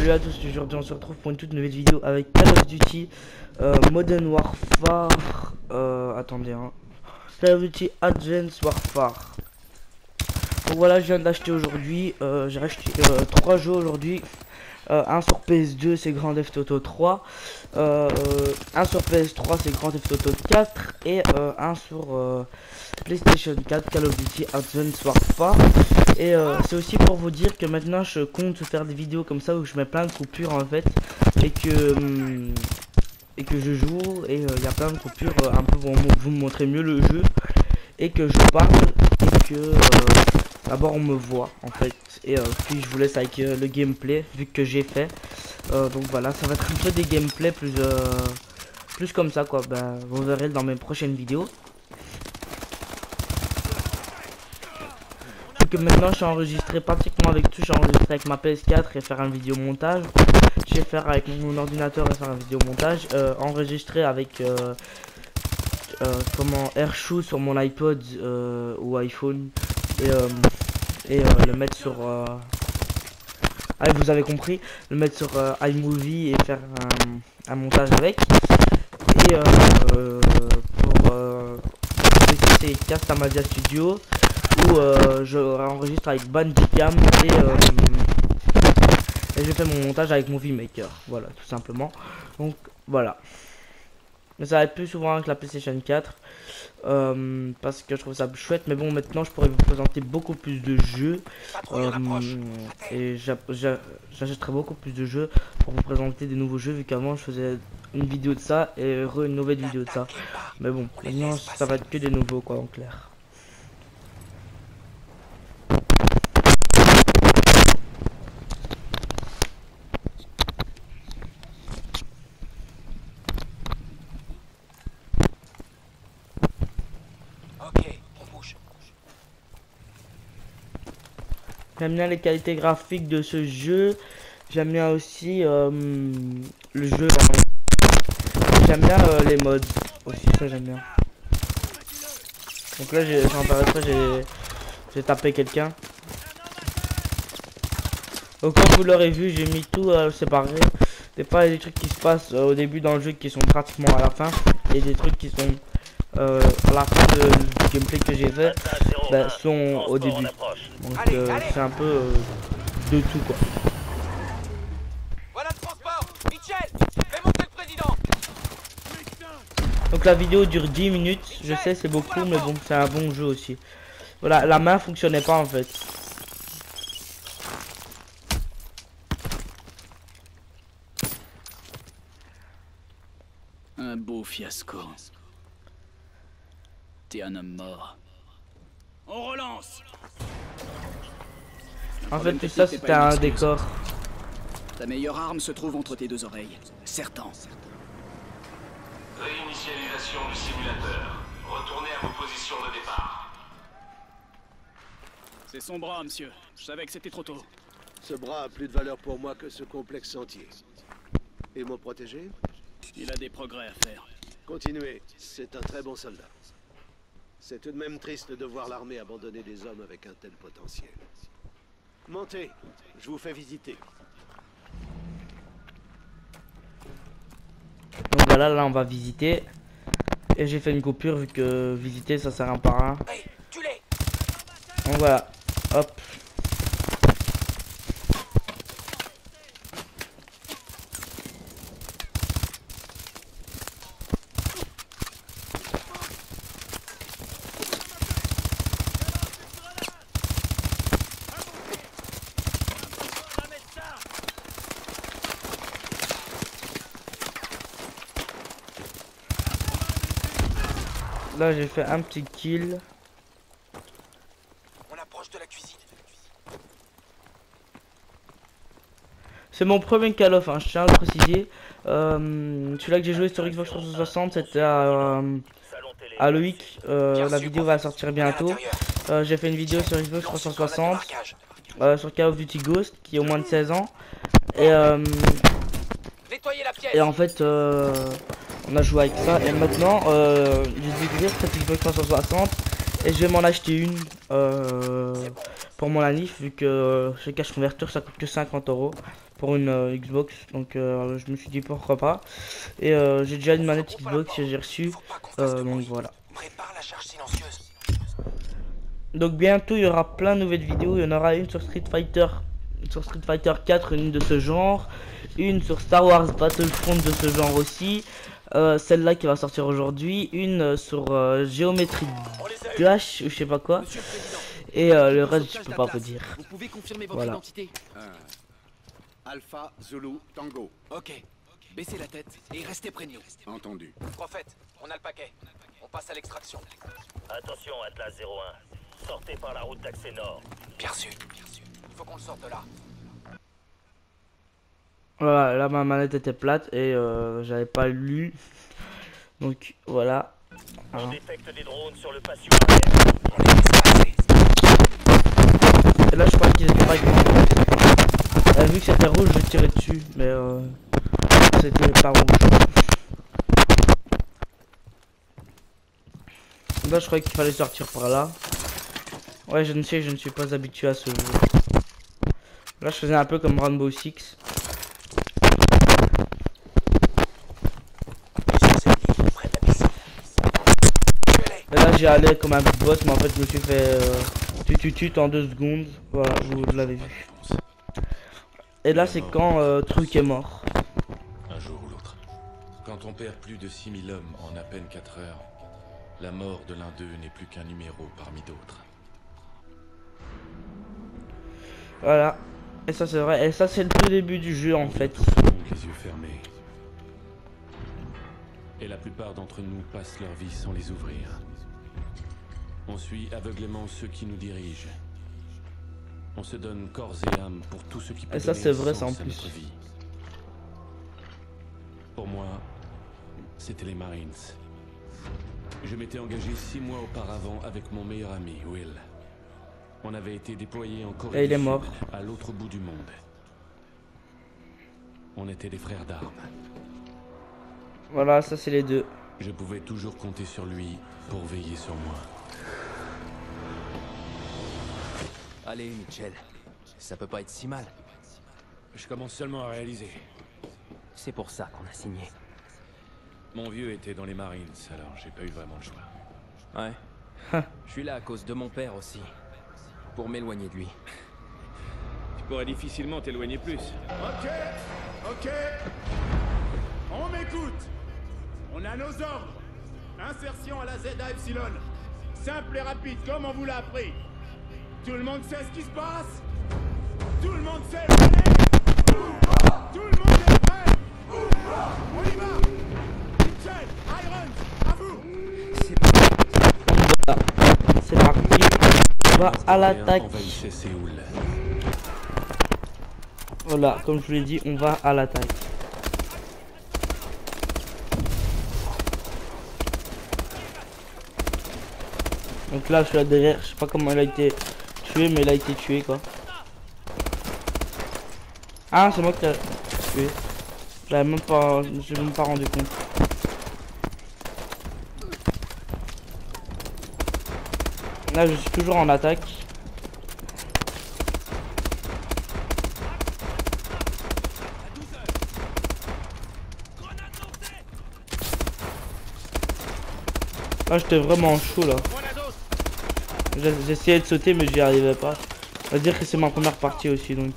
Salut à tous, aujourd'hui on se retrouve pour une toute nouvelle vidéo avec Call of Duty Modern Warfare, attendez hein, Call of Duty Advanced Warfare. Donc voilà, je viens d'acheter aujourd'hui, j'ai acheté 3 jeux aujourd'hui. Un sur PS2 c'est Grand Theft Auto 3, un sur PS3 c'est Grand Theft Auto 4 et un sur PlayStation 4 Call of Duty Advanced Warfare. Et c'est aussi pour vous dire que maintenant je compte faire des vidéos comme ça où je mets plein de coupures en fait et que je joue et il y a plein de coupures un peu pour vous montrer mieux le jeu et que je parle et que d'abord on me voit en fait et puis je vous laisse avec le gameplay vu que j'ai fait donc voilà, ça va être un peu des gameplays plus comme ça quoi. Ben, vous verrez dans mes prochaines vidéos. Vu que maintenant je suis enregistré pratiquement avec tout, je suis enregistré avec ma PS4 et faire un vidéo montage, je vais faire avec mon ordinateur et faire un vidéo montage, enregistré avec comment AirShoe sur mon iPod ou iPhone et le mettre sur vous avez compris, le mettre sur iMovie et faire un montage avec et pour c'est Camtasia Studio où je enregistre avec Bandicam et je fais mon montage avec Movie Maker, voilà tout simplement. Donc voilà, mais ça va être plus souvent avec la PlayStation 4 parce que je trouve ça chouette. Mais bon, maintenant je pourrais vous présenter beaucoup plus de jeux et j'achèterai beaucoup plus de jeux pour vous présenter des nouveaux jeux, vu qu'avant je faisais une vidéo de ça et une nouvelle vidéo de ça. Mais bon, maintenant ça va être que des nouveaux quoi, en clair. J'aime bien les qualités graphiques de ce jeu. J'aime bien aussi le jeu. J'aime bien les mods aussi, ça j'aime bien. Donc là j'ai tapé quelqu'un. Donc comme vous l'aurez vu, j'ai mis tout séparé. Des fois il y a des trucs qui se passent au début dans le jeu qui sont pratiquement à la fin, et des trucs qui sont à la fin du gameplay que j'ai fait sont au début. Donc c'est un peu de tout quoi. Voilà le transport. Mitchell, fais monter le président. Donc la vidéo dure 10 minutes, je sais c'est beaucoup mais bon c'est un bon jeu aussi. Voilà, la main fonctionnait pas en fait. Un beau fiasco. T'es un homme mort. On relance. En fait tout ça c'était un décor. Ta meilleure arme se trouve entre tes deux oreilles. Certain. Réinitialisation du simulateur. Retournez à vos positions de départ. C'est son bras, monsieur. Je savais que c'était trop tôt. Ce bras a plus de valeur pour moi que ce complexe entier. Et mon protégé? Il a des progrès à faire. Continuez, c'est un très bon soldat. C'est tout de même triste de voir l'armée abandonner des hommes avec un tel potentiel. Montez, je vous fais visiter. Donc voilà, là on va visiter. Et j'ai fait une coupure vu que visiter ça sert un par un. Hey, tu l'es. Donc voilà, hop. Là j'ai fait un petit kill. On approche de la cuisine. C'est mon premier Call of, hein, je tiens à le préciser. Celui-là que j'ai joué sur Xbox 360 c'était à Loïc. La vidéo va sortir bientôt. J'ai fait une vidéo sur Xbox 360 sur Call of Duty Ghost qui est au moins de 16 ans. Et en fait on a joué avec ça et maintenant j'ai découvert cette Xbox 360 et je vais m'en acheter une pour mon anniv vu que chez Cash Converter ça coûte que 50 € pour une Xbox, donc je me suis dit pourquoi pas. Et j'ai déjà une manette Xbox que j'ai reçue, donc voilà. Prépare la charge silencieuse. Donc bientôt il y aura plein de nouvelles vidéos. Il y en aura une sur Street Fighter 4, une de ce genre, une sur Star Wars Battlefront de ce genre aussi, celle-là qui va sortir aujourd'hui, une sur Geometry Dash ou je sais pas quoi, et le reste je peux pas vous dire. Vous pouvez confirmer votre Voilà. identité? Alpha Zulu Tango. Ok. Baissez la tête et restez près de nous. Entendu. Prophète, on a le paquet. On passe à l'extraction. Attention, Atlas 01. Sortez par la route d'accès nord. Bien sûr. Il faut qu'on le sorte de là. Voilà, là ma manette était plate et j'avais pas lu, donc voilà. On détecte des drones sur le patio arrière. On les laisse passer. Et là je crois qu'ils étaient pas avec moi. Vu que c'était rouge, je tirais dessus, mais c'était pas rouge. Là je croyais qu'il fallait sortir par là. Ouais, je ne sais, je ne suis pas habitué à ce jeu. Là je faisais un peu comme Rainbow Six. Et là j'ai allé comme un bot, mais en fait je me suis fait tutut en 2 secondes. Voilà, vous l'avez vu. Et là c'est quand Truc est mort. Un jour ou l'autre. Quand on perd plus de 6000 hommes en à peine 4 heures, la mort de l'un d'eux n'est plus qu'un numéro parmi d'autres. Voilà. Et ça c'est vrai, et ça c'est le tout début du jeu en fait. Tous ont les yeux fermés. Et la plupart d'entre nous passent leur vie sans les ouvrir. On suit aveuglément ceux qui nous dirigent. On se donne corps et âme pour tout ce qui peut Et ça donner c'est un vrai, sens ça en à plus. notre vie. Pour moi, c'était les Marines. Je m'étais engagé 6 mois auparavant avec mon meilleur ami, Will. On avait été déployés en Corée Et il du est Sud, mort. à l'autre bout du monde. On était des frères d'armes. Voilà, ça c'est les deux. Je pouvais toujours compter sur lui pour veiller sur moi. Allez, Mitchell. Ça peut pas être si mal. Je commence seulement à réaliser. C'est pour ça qu'on a signé. Mon vieux était dans les Marines, alors j'ai pas eu vraiment le choix. Ouais. Je suis là à cause de mon père aussi. Pour m'éloigner de lui. Tu pourrais difficilement t'éloigner plus. Ok. On m'écoute. On a nos ordres. Insertion à la ZA Epsilon. Simple et rapide, comme on vous l'a appris. Tout le monde sait ce qui se passe? Tout le monde sait où aller? Tout le monde est prêt? On y va! Mitchell, Irons, à vous! C'est parti. On va à l'attaque. Envahissait Séoul. Voilà, comme je vous l'ai dit, on va à l'attaque. Donc là je suis là derrière, je sais pas comment il a été tué, mais il a été tué quoi. Ah c'est moi qui l'ai tué. Je me suis même pas rendu compte. Là je suis toujours en attaque. Là j'étais vraiment chaud là. J'essayais de sauter mais j'y arrivais pas. On va dire que c'est ma première partie aussi donc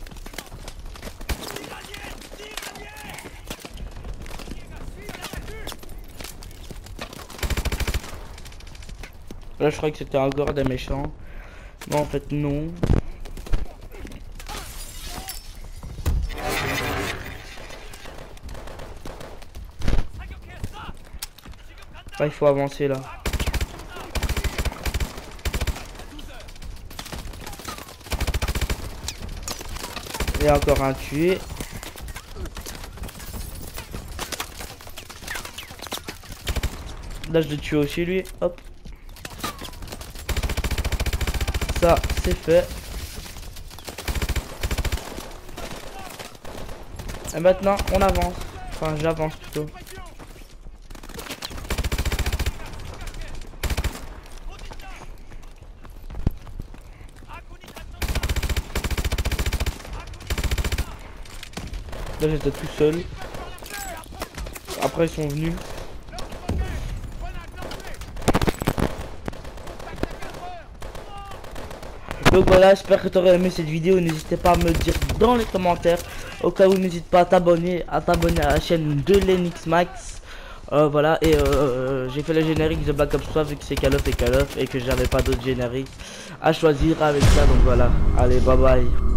Là je crois que c'était encore des méchants. Mais en fait non. Là il faut avancer là. Il y a encore un tué. Là je le tue aussi lui. Hop. Ça c'est fait. Et maintenant on avance. Enfin j'avance plutôt. Là j'étais tout seul. Après ils sont venus. Donc voilà, j'espère que tu aurais aimé cette vidéo. N'hésitez pas à me le dire dans les commentaires. Au cas où, n'hésite pas à t'abonner à la chaîne de Lennox Max. Voilà, et j'ai fait le générique de Black Ops 3 vu que c'est Call of et que j'avais pas d'autres génériques à choisir avec ça. Donc voilà, allez, bye bye.